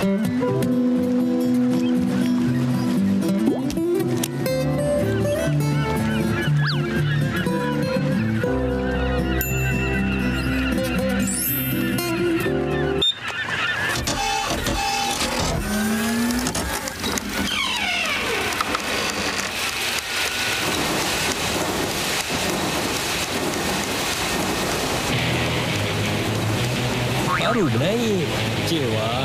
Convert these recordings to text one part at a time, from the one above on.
Baru naik. Cewa.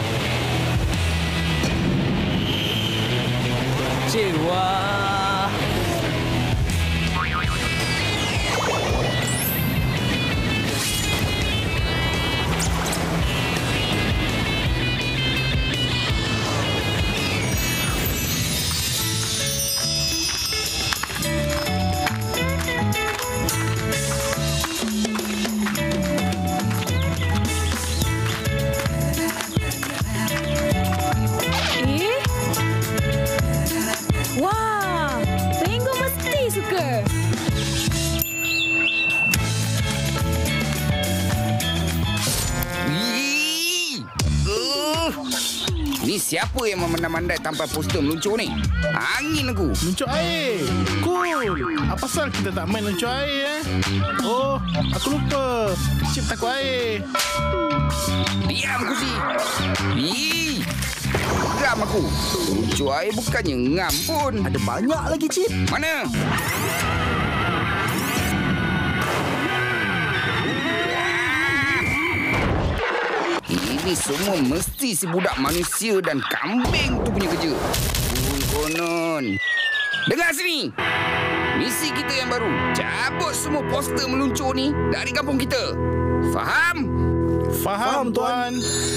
Cewa. Ni siapa yang memandai-mandai tanpa poster meluncur ni? Angin aku. Luncur air. Cool. Apa pasal kita tak main luncur air Oh, aku lupa. Cip takut air. Diam aku si. Geram aku. Luncur air bukannya ngam pun. Ada banyak lagi, Cip. Mana? Ini semua mesti si budak manusia dan kambing tu punya kerja. Konon. Dengar sini. Misi kita yang baru. Cabut semua poster meluncur ni dari kampung kita. Faham? Faham, Tuan.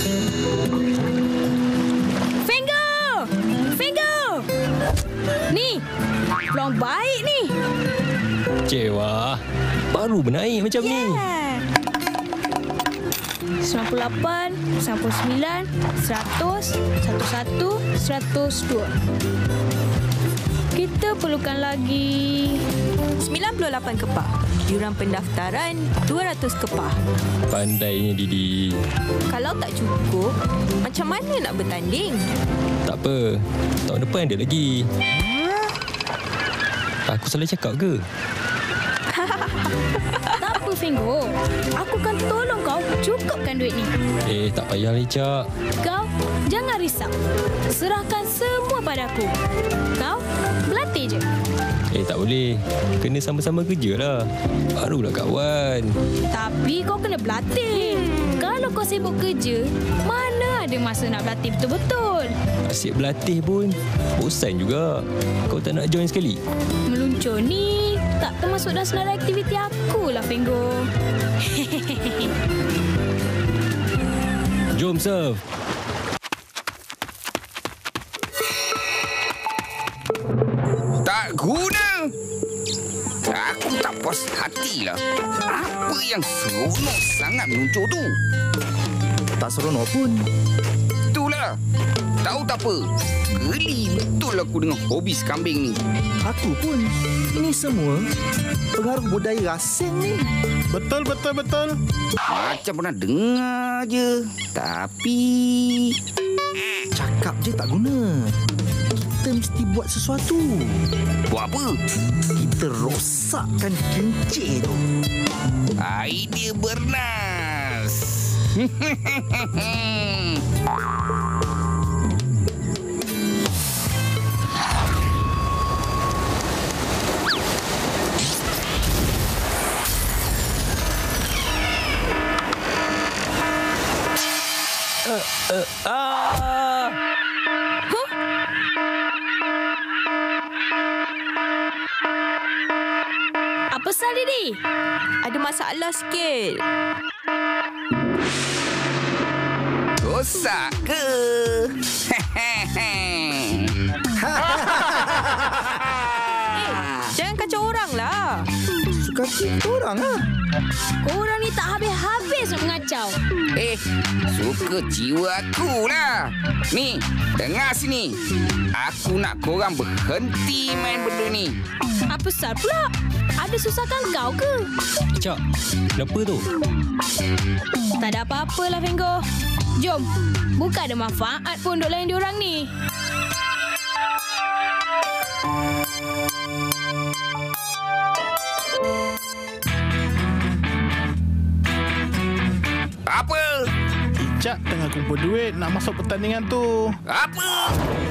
Fengo! Fengo! Ni, peluang baik ni. Cewa. Baru bernaik macam ni. 98, 99, 100, 11, 102. Kita perlukan lagi 98 kepah. Yuran pendaftaran 200 kepah. Pandainya Didi. Kalau tak cukup, macam mana nak bertanding? Tak apa. Tahun depan ada lagi. Aku salah cakap ke? Tak apa, Fengo. Aku akan tolong kau cukupkan duit ni. Tak payah Licak. Kau jangan risau. Serahkan semua padaku. Kau berlatih je. Tak boleh. Kena sama-sama kerja lah. Barulah kawan. Tapi kau kena berlatih. Kalau kau sibuk kerja, mana ada masa nak berlatih betul-betul? Asyik berlatih pun bosan juga. Kau tak nak join sekali? Meluncur ni tak termasuk dalam senarai aktiviti aku lah, Fengo. Jom serve. Tak guna. Aku tak puas hatilah. Apa yang seronok sangat meluncur tu? Tak seronok pun. Itulah. Tahu tak apa? Geli betul aku dengan hobi kambing ni. Aku pun. Ini semua pengaruh budaya asing ni. Betul. Macam pernah dengar je. Tapi Cakap je tak guna. Kita mesti buat sesuatu. buat apa? Kita rosakkan kincir tu. Idea bernas. Apa salah Didi? Ada masalah sikit. Rosak ke? Jangan kacau orang lah. Suka kita orang lah. Korang ni tak habis-habis nak mengacau. Suka jiwa aku lah. Ni, dengar sini. Aku nak korang berhenti main benda ni. Apa sal pula? Ada susahkan kau ke? Cak, kenapa tu? Tak ada apa-apa lah, Fengo. Jom. Bukan ada manfaat pun untuk layan diorang ni. Apa? Icak tengah kumpul duit nak masuk pertandingan tu. Apa?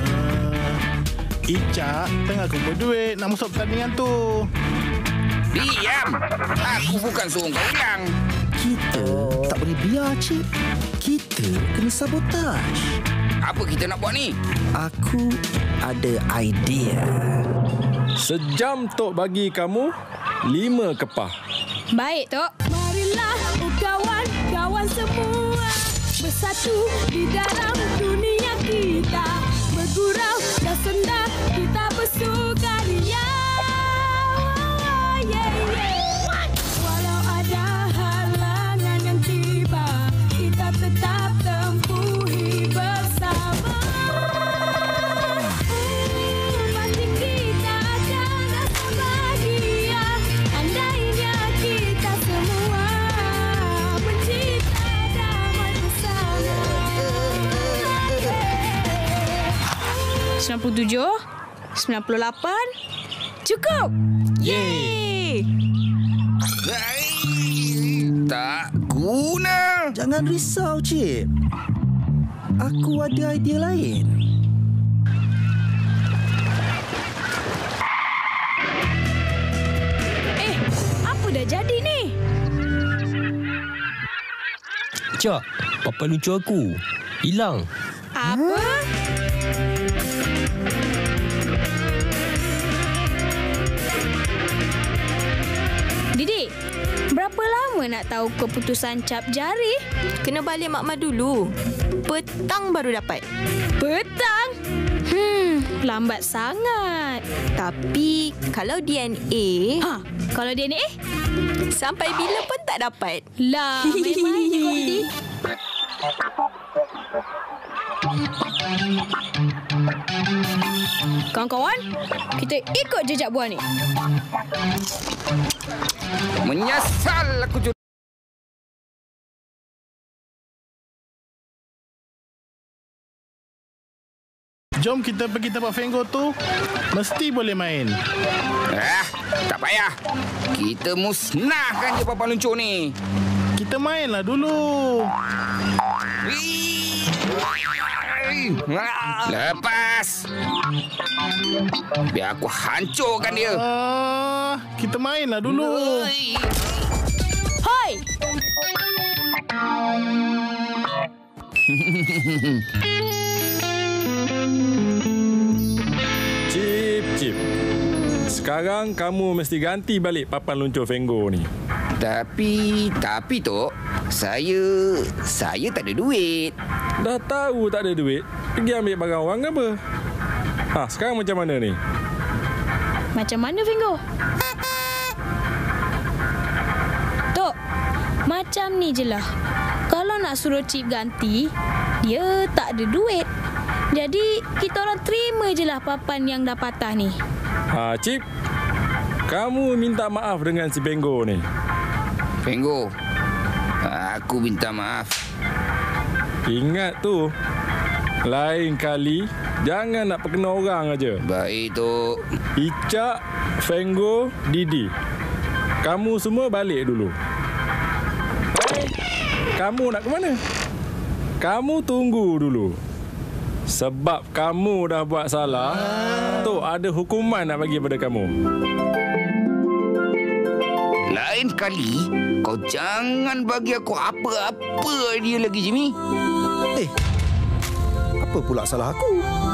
Icak tengah kumpul duit nak masuk pertandingan tu. Diam. Aku bukan suruh kau ulang. Kita tak boleh biar, Cik. Kita kena sabotaj. Apa kita nak buat ni? Aku ada idea. Sejam Tok bagi kamu 5 kepah. Baik, Tok. Marilah kawan-kawan semua bersatu di dalam dunia kita. Bergurau dan senang kita bersukaria. Walau ada halangan yang tiba, kita tetap tempuhi bersama. Pasti kita akan rasa bahagia andainya kita semua mencipta damai bersama. 97, 98, cukup. Yeay! Tak guna. Jangan risau, Cik. Aku ada idea lain. Apa dah jadi ni? Cak, papan lucu aku hilang. Apa? Didik, berapa lama nak tahu keputusan cap jari? Kena balik makmal dulu. Petang baru dapat. Petang? Lambat sangat. Tapi kalau DNA, Kalau DNA? sampai bila pun tak dapat. Lah, main-main je kau, Didik. Kawan-kawan, kita ikut jejak buah ni. Menyesal aku Jom kita pergi tempat Fengo tu. Mesti boleh main. tak payah. Kita musnahkan je papan luncur ni. Kita mainlah dulu. Lepas. Biar aku hancurkan dia. Kita mainlah dulu. Hoi! Cip. Sekarang kamu mesti ganti balik papan luncur Fengo ni. Tapi Tok, saya tak ada duit. Dah tahu tak ada duit, pergi ambil barang orang ke apa? Sekarang macam mana ni? Macam mana, Fengo? Tok, macam ni je lah. Kalau nak suruh Cip ganti, dia tak ada duit. Jadi, kita orang terima je lah papan yang dah patah ni. Cip, kamu minta maaf dengan si Fengo ni. Fengo, aku minta maaf. Ingat tu, lain kali jangan nak perkena orang aja. Baik, Tok. Icak, Fengo, Didi, kamu semua balik dulu. Kamu nak ke mana? Kamu tunggu dulu. Sebab kamu dah buat salah, Tok ada hukuman nak bagi pada kamu. Lain kali, kau jangan bagi aku apa-apa idea lagi, Jimmy. Apa pula salah aku?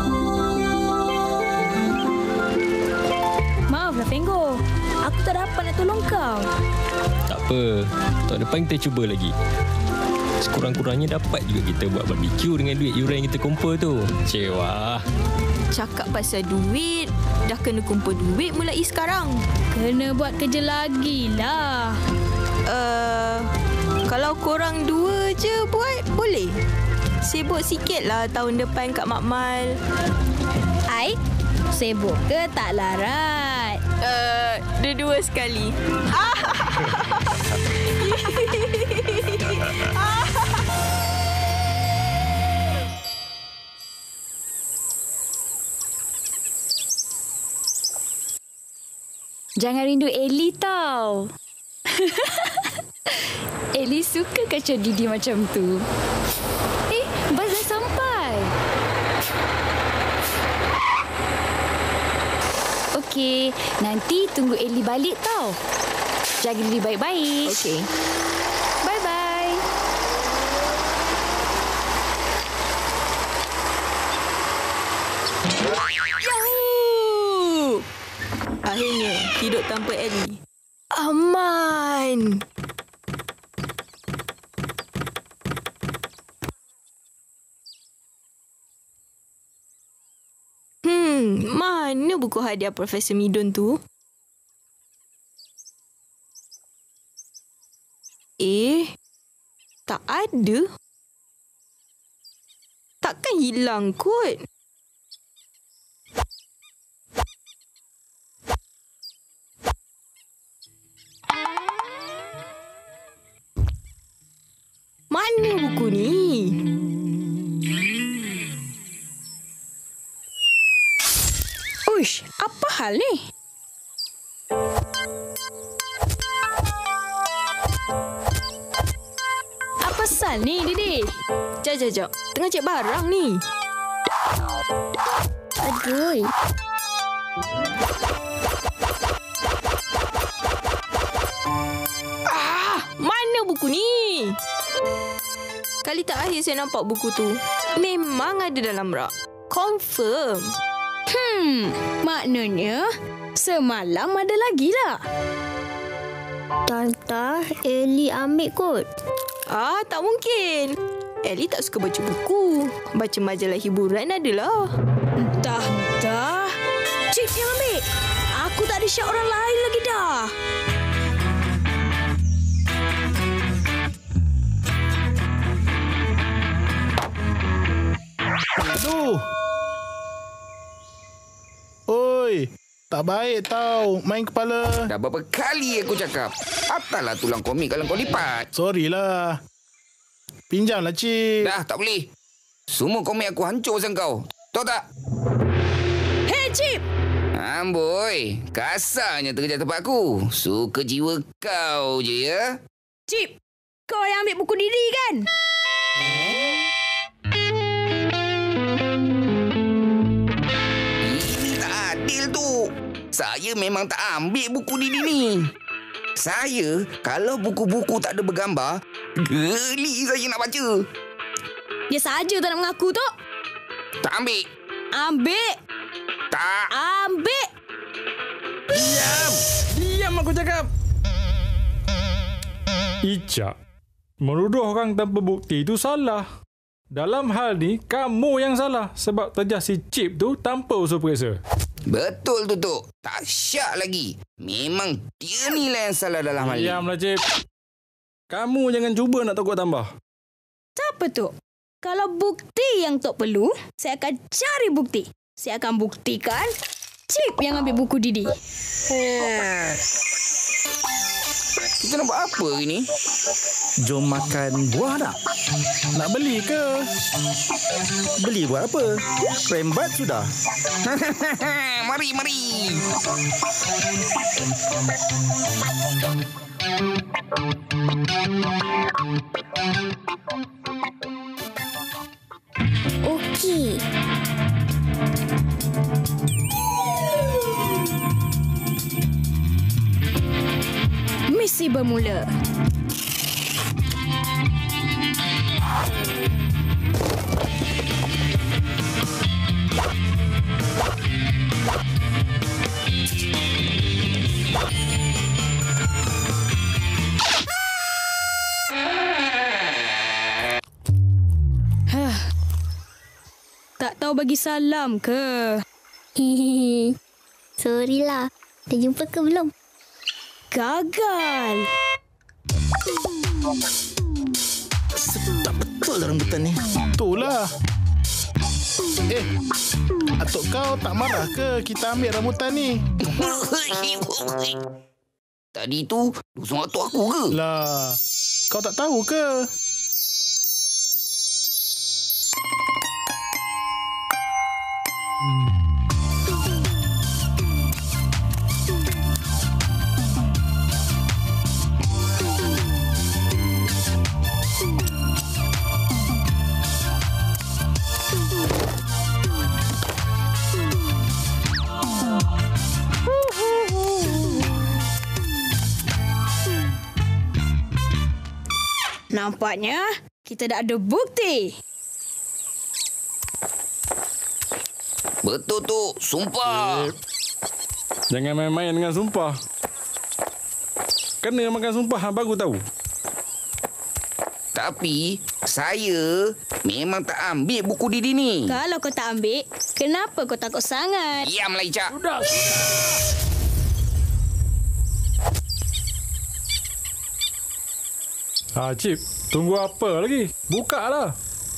Maaflah, Fengo. Aku tak dapat nak tolong kau. Tak apa, tahun depan kita cuba lagi. Sekurang-kurangnya dapat juga kita buat barbecue dengan duit yuran yang kita kumpul tu. Cewa. Cakap pasal duit, dah kena kumpul duit mulai sekarang. Kena buat kerja lagi lah. Kalau korang 2 je buat, boleh? Sibuk sikit lah tahun depan kat Makmal. Ai, sibuk ke tak larat? Dua-dua sekali. Jangan rindu Ellie tau. Ellie suka kacau Didi macam tu. Bas dah sampai. Okey, nanti tunggu Ellie balik tau. Jaga diri baik-baik. Okey. Bye-bye. Yahoo! Akhirnya hidup tanpa Ellie. Aman. Mana buku hadiah Profesor Midun tu? Tak ada. Takkan hilang kot. Mana buku ni? Uish, apa hal ni? Apa sal ni, Didi? Jap. Tengah cek barang ni. Aduh. Mana buku ni? Kali terakhir saya nampak buku tu, memang ada dalam rak. Confirm. Maknanya semalam ada lagi lah. Tante, Ellie ambil kot. Tak mungkin. Ellie tak suka baca buku. Baca majalah hiburan adalah. Entah. Cip yang ambil. Aku tak ada syak orang lain lagi dah. Aduh. Oi, tak baik tau main kepala. Dah berapa kali aku cakap, patahlah tulang komik kalau kau lipat. Sorry lah. Pinjamlah, Cik. Dah, tak boleh. Semua komik aku hancur pasal kau. Tahu tak? Hei, Cip! Amboi, kasarnya terkejar tempat aku. Suka jiwa kau je, ya? Cip, kau yang ambil buku Didi kan? Ini tak adil tu. Saya memang tak ambil buku Didi ni. Saya, kalau buku-buku tak ada bergambar, geli saya nak baca. Dia saja tak nak mengaku tu. Tak ambil. Ambil. Tak. Ambil. Diam aku cakap. Icak, menuduh orang tanpa bukti itu salah. Dalam hal ni, kamu yang salah sebab terjah si Cip tu tanpa usul periksa. Betul tu, Tok. Tak syak lagi. Memang dia ni lah yang salah dalam hal ni. Diamlah, Cip. Kamu jangan cuba nak takut tambah. Siapa tu? Kalau bukti yang Tok perlu, saya akan cari bukti. Saya akan buktikan Cip yang ambil buku Didi. Kita nak buat apa hari ni? Jom makan buah tak? Nak beli ke? Beli buat apa? Rembat sudah. Mari. Okey. Misi bermula. Tak tahu bagi salam ke? Sorry lah. Dah jumpa ke belum? Gagal. Tak betul lah rambutan ni. Itulah. Atuk kau tak marah ke kita ambil rambutan ni? Tadi tu dusung atuk aku ke? Lah, kau tak tahu ke? Nampaknya kita dah ada bukti. Betul tu, sumpah. Jangan main-main dengan sumpah. Kena makan sumpah, baru tahu. Tapi saya memang tak ambil buku Didi ni. Kalau kau tak ambil, kenapa kau takut sangat? Diamlah, Icak. Sudah. Cip, tunggu apa lagi? Buka lah.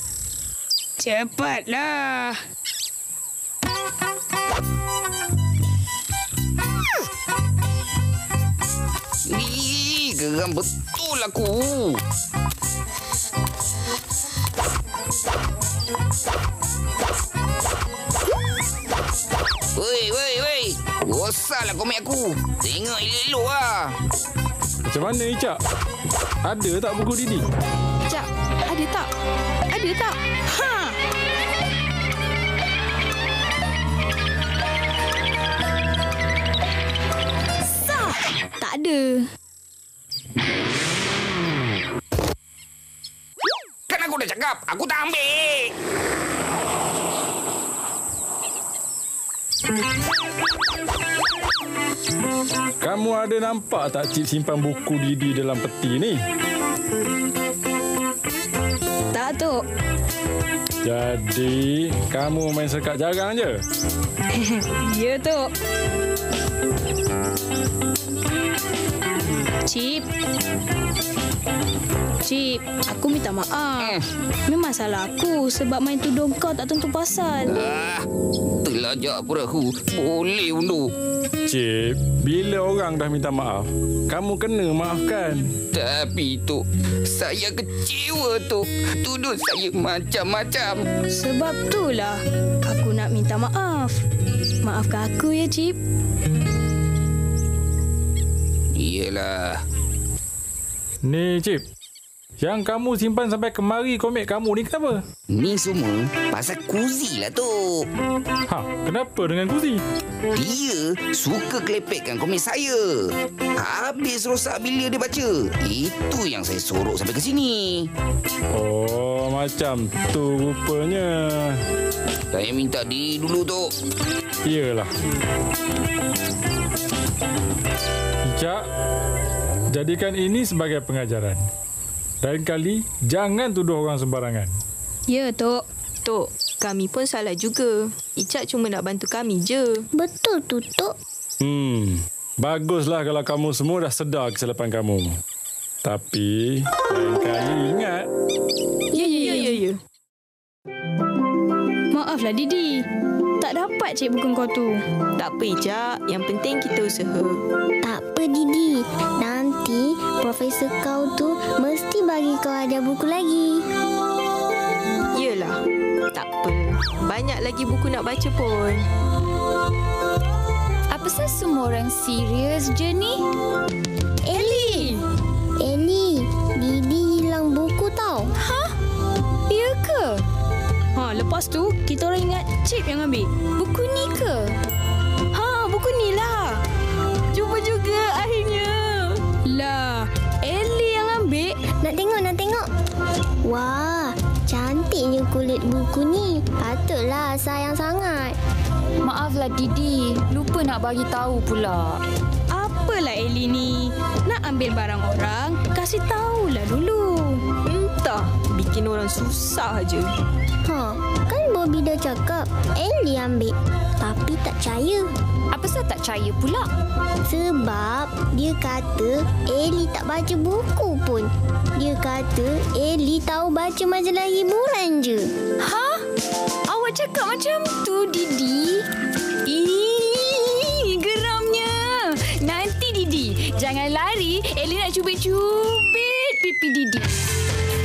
Cepatlah. Geram betul aku. Woi. Gosaklah komik aku. Tengok elok lah. Macam mana, Icak? Ada tak buku Didi? Cak, ada tak? Ada tak? Ha! Sah! Tak ada. Kan aku dah cakap, aku tak ambil. Kamu ada nampak tak Cip simpan buku Didi dalam peti ni? Tak, Tok. Jadi, kamu main sekat jarang je? Ya, Tok. Cip, aku minta maaf. Memang salah aku sebab main tudung kau tak tentu pasal. Telajak perahu. Boleh undur. Cip, bila orang dah minta maaf, kamu kena maafkan. Tapi, Tok, saya kecewa, Tok. Tuduh saya macam-macam. Sebab itulah aku nak minta maaf. Maafkan aku ya, Cip. Iyalah. Ni, Cip. Yang kamu simpan sampai kemari komik kamu ni kenapa? Ni semua pasal Kuzi lah, Tok. Kenapa dengan Kuzi? Dia suka kelepekkan komik saya. Habis rosak bila dia baca. Itu yang saya sorok sampai ke sini. Oh, macam tu rupanya. Saya minta dia dulu, Tok. Iyalah. Icak, jadikan ini sebagai pengajaran. Lain kali, jangan tuduh orang sembarangan. Ya, Tok. Tok, kami pun salah juga. Icak cuma nak bantu kami je. Betul tu, Tok. Baguslah kalau kamu semua dah sedar kesilapan kamu. Tapi, lain kali ingat. Ya. Maaflah, Didi. Tak dapat cek buku kau tu. Tak apa, Icak. Yang penting kita usaha. Tak apa, Didi. Nanti profesor kau tu mesti bagi kau hadiah buku lagi. Yelah. Tak apa. Banyak lagi buku nak baca pun. Apa sah semua orang serius je ni? Ellie, Didi hilang buku tau. Ya ke? Lepas tu kita orang ingat Cip yang ambil. Buku ni ke? Buku ni lah. Jumpa juga akhirnya. Lah, Ellie yang ambil. Nak tengok. Wah, cantiknya kulit buku ni. Patutlah sayang sangat. Maaflah Didi, lupa nak bagi tahu pula. Apalah Ellie ni? Nak ambil barang orang, kasih tahulah dulu. Entah, bikin orang susah je. Kan Bobby dah cakap Ellie ambil. Tapi tak percaya. Apa sah tak percaya pula? Sebab dia kata Ellie tak baca buku pun. Dia kata Ellie tahu baca majalah hiburan je. Awak cakap macam tu, Didi? Geramnya. Nanti Didi, jangan lari. Ellie nak cubit-cubit pipi Didi.